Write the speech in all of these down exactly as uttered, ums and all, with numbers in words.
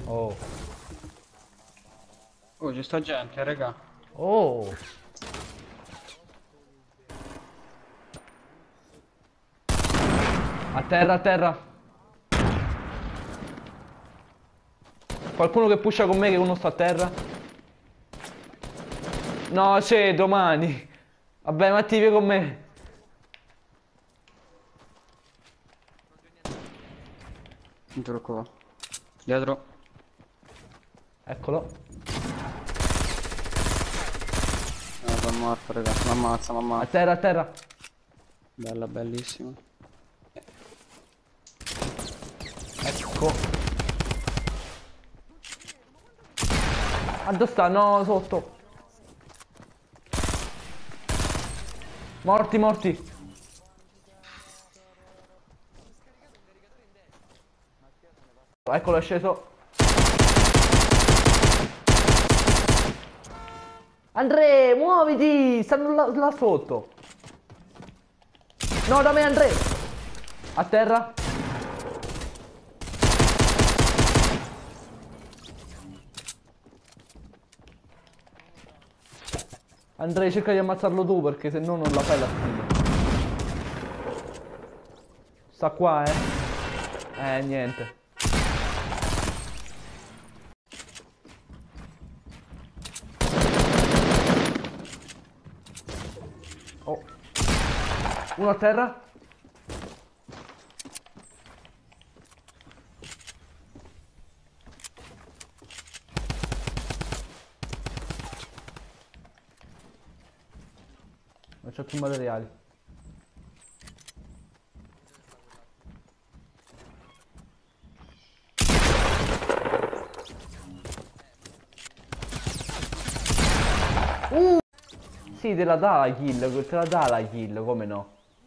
Oh. Oh, ci sta gente, raga. Oh. A terra, a terra. Qualcuno che pusha con me che uno sta a terra? No, c'è domani. Vabbè, Matti, vieni con me. Eccolo qua. Dietro. Eccolo. No, sono morto, raga. M'ammazza, A m'ammazza. terra, a terra. Bella, bellissima. Ecco. Ah, dove sta? No, sotto. Morti, morti. Eccolo, è sceso. Andre, muoviti! Stanno là, là sotto. No, da me, Andre. A terra. Andre, cerca di ammazzarlo tu perché se no non la fai la sfida. Sta qua, eh. Eh, niente. Oh. Uno a terra. Non c'ho più materiali. Uh! Sì, te la dà la kill, te la dà la kill, come no?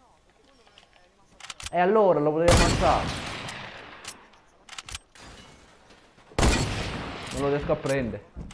E allora lo potevi ammazzare. Non lo riesco a prendere.